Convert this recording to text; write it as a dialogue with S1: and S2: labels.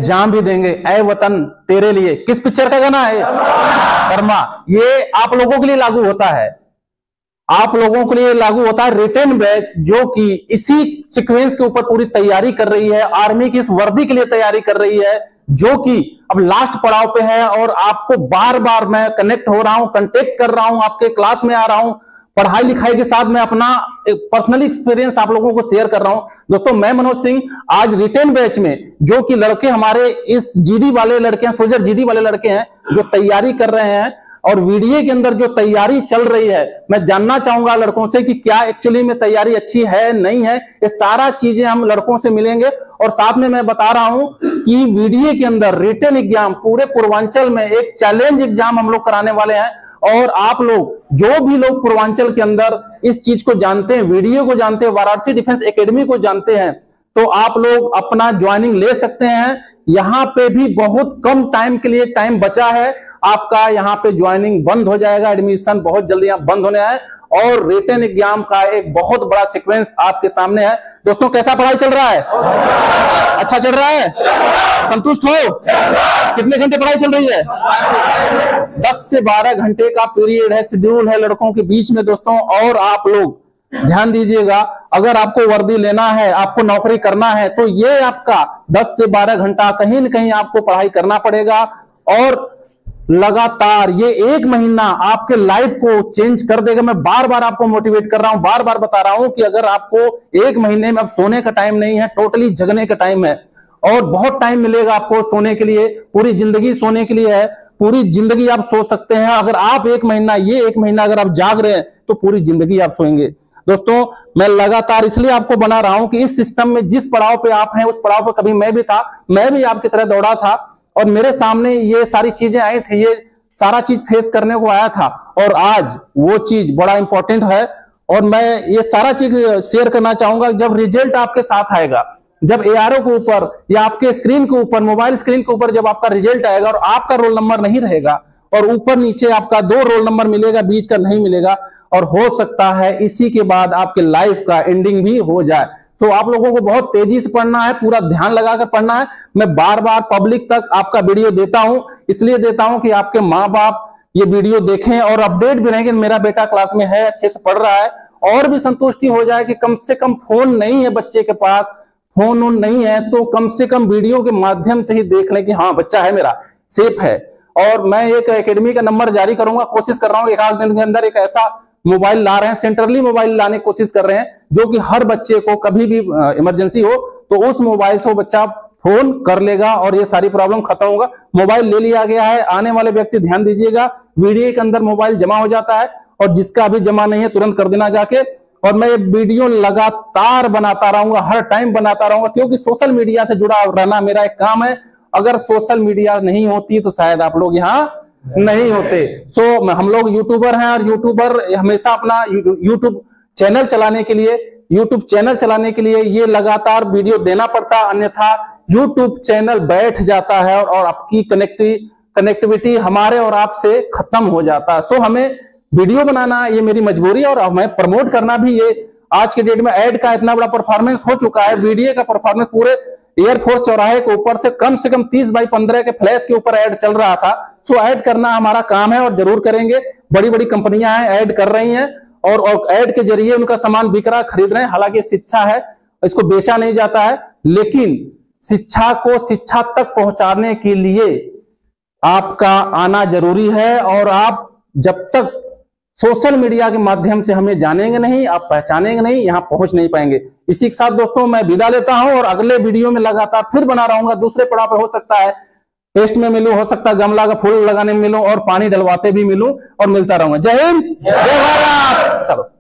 S1: जान भी देंगे ऐ वतन तेरे लिए। किस पिक्चर का गाना है? कर्मा। ये आप लोगों के लिए लागू होता है, आप लोगों के लिए लागू होता है। रिटेन बैच जो कि इसी सीक्वेंस के ऊपर पूरी तैयारी कर रही है, आर्मी की इस वर्दी के लिए तैयारी कर रही है, जो कि अब लास्ट पड़ाव पे है। और आपको बार बार मैं कनेक्ट हो रहा हूं, कांटेक्ट कर रहा हूं, आपके क्लास में आ रहा हूं, पढ़ाई लिखाई के साथ मैं अपना पर्सनली एक्सपीरियंस आप लोगों को शेयर कर रहा हूं। दोस्तों मैं मनोज सिंह आज रिटेन बैच में जो कि लड़के हमारे इस जीडी वाले लड़के हैं, सोल्जर जीडी वाले लड़के हैं जो तैयारी कर रहे हैं, और वीडियो के अंदर जो तैयारी चल रही है, मैं जानना चाहूंगा लड़कों से कि क्या एक्चुअली में तैयारी अच्छी है नहीं है। ये सारा चीजें हम लड़कों से मिलेंगे। और साथ में मैं बता रहा हूं कि वीडियो के अंदर रिटेन एग्जाम पूरे पूर्वांचल में एक चैलेंज एग्जाम हम लोग कराने वाले हैं। और आप लोग जो भी लोग पूर्वांचल के अंदर इस चीज को जानते हैं, वीडियो को जानते हैं, वाराणसी डिफेंस एकेडमी को जानते हैं, तो आप लोग अपना ज्वाइनिंग ले सकते हैं। यहां पे भी बहुत कम टाइम के लिए टाइम बचा है, आपका यहां पे ज्वाइनिंग बंद हो जाएगा, एडमिशन बहुत जल्दी यहां बंद होने है। और रिटन एग्जाम का एक बहुत बड़ा सीक्वेंस आपके सामने है। दोस्तों कैसा पढ़ाई चल रहा है? अच्छा चल रहा है? संतुष्ट हो? कितने घंटे पढ़ाई चल रही है? 10 से 12 घंटे का पीरियड है, शेड्यूल है लड़कों के बीच में दोस्तों। और आप लोग ध्यान दीजिएगा, अगर आपको वर्दी लेना है, आपको नौकरी करना है, तो ये आपका 10 से 12 घंटा कहीं न कहीं आपको पढ़ाई करना पड़ेगा। और लगातार ये 1 महीना आपके लाइफ को चेंज कर देगा। मैं बार बार आपको मोटिवेट कर रहा हूं, बार बार बता रहा हूं कि अगर आपको 1 महीने में अब सोने का टाइम नहीं है, टोटली जगने का टाइम है। और बहुत टाइम मिलेगा आपको सोने के लिए, पूरी जिंदगी सोने के लिए है, पूरी जिंदगी आप सो सकते हैं। अगर आप 1 महीना, ये 1 महीना अगर आप जाग रहे हैं तो पूरी जिंदगी आप सोएंगे। दोस्तों मैं लगातार इसलिए आपको बना रहा हूं कि इस सिस्टम में जिस पड़ाव पे आप हैं, उस पड़ाव पे कभी मैं भी था, मैं भी आपकी तरह दौड़ा था, और मेरे सामने ये सारी चीजें आई थी, ये सारा चीज फेस करने को आया था। और आज वो चीज बड़ा इंपॉर्टेंट है, और मैं ये सारा चीज शेयर करना चाहूंगा। जब रिजल्ट आपके साथ आएगा, जब एआरओ के ऊपर या आपके स्क्रीन के ऊपर, मोबाइल स्क्रीन के ऊपर जब आपका रिजल्ट आएगा और आपका रोल नंबर नहीं रहेगा, और ऊपर नीचे आपका 2 रोल नंबर मिलेगा, बीच का नहीं मिलेगा, और हो सकता है इसी के बाद आपके लाइफ का एंडिंग भी हो जाए। तो आप लोगों को बहुत तेजी से पढ़ना है, पूरा ध्यान लगाकर पढ़ना है। मैं बार बार पब्लिक तक आपका वीडियो देता हूं, इसलिए देता हूं कि आपके माँ बाप ये वीडियो देखें और अपडेट भी रहेंगे, मेरा बेटा क्लास में है, अच्छे से पढ़ रहा है। और भी संतुष्टि हो जाए कि कम से कम फोन नहीं है बच्चे के पास, फोन नहीं है तो कम से कम वीडियो के माध्यम से ही देख लें कि हाँ बच्चा है मेरा, सेफ है। और मैं एक एकेडमी का नंबर जारी करूंगा, कोशिश कर रहा हूं 1 दिन के अंदर एक ऐसा मोबाइल ला रहे हैं, सेंट्रली मोबाइल लाने की कोशिश कर रहे हैं, जो कि हर बच्चे को कभी भी इमरजेंसी हो तो उस मोबाइल से वो बच्चा फोन कर लेगा और ये सारी प्रॉब्लम खत्म होगा। मोबाइल ले लिया गया है, आने वाले व्यक्ति ध्यान दीजिएगा, वीडियो के अंदर मोबाइल जमा हो जाता है, और जिसका अभी जमा नहीं है तुरंत कर देना जाके। और मैं ये वीडियो लगातार बनाता रहूंगा, हर टाइम बनाता रहूंगा, क्योंकि सोशल मीडिया से जुड़ा रहना मेरा एक काम है। अगर सोशल मीडिया नहीं होती तो शायद आप लोग यहाँ नहीं होते। सो हम लोग यूट्यूबर हैं, और यूट्यूबर हमेशा अपना यूट्यूब चैनल चलाने के लिए ये लगातार वीडियो देना पड़ता है, अन्यथा यूट्यूब चैनल बैठ जाता है और आपकी कनेक्टिविटी हमारे और आपसे खत्म हो जाता है। सो हमें वीडियो बनाना ये मेरी मजबूरी है, और हमें प्रमोट करना भी। ये आज के डेट में ऐड का इतना बड़ा परफॉर्मेंस हो चुका है, वीडियो का परफॉर्मेंस पूरे एयरफोर्स चौराहे के ऊपर से कम 30x15 के फ्लैश के ऊपर ऐड चल रहा था। सो ऐड करना हमारा काम है और जरूर करेंगे। बड़ी बड़ी कंपनियां हैं, ऐड कर रही हैं, और ऐड के जरिए उनका सामान बिक रहा है, खरीद रहे हैं। हालांकि शिक्षा है, इसको बेचा नहीं जाता है, लेकिन शिक्षा को शिक्षा तक पहुंचाने के लिए आपका आना जरूरी है। और आप जब तक सोशल मीडिया के माध्यम से हमें जानेंगे नहीं, आप पहचानेंगे नहीं, यहां पहुंच नहीं पाएंगे। इसी के साथ दोस्तों मैं विदा लेता हूं, और अगले वीडियो में लगातार फिर बना रहूंगा। दूसरे पड़ाव पे हो सकता है टेस्ट में मिलूं, हो सकता है गमला का फूल लगाने में मिलूं, और पानी डलवाते भी मिलूं, और मिलता रहूंगा। जय हिंद, जय भारत सब।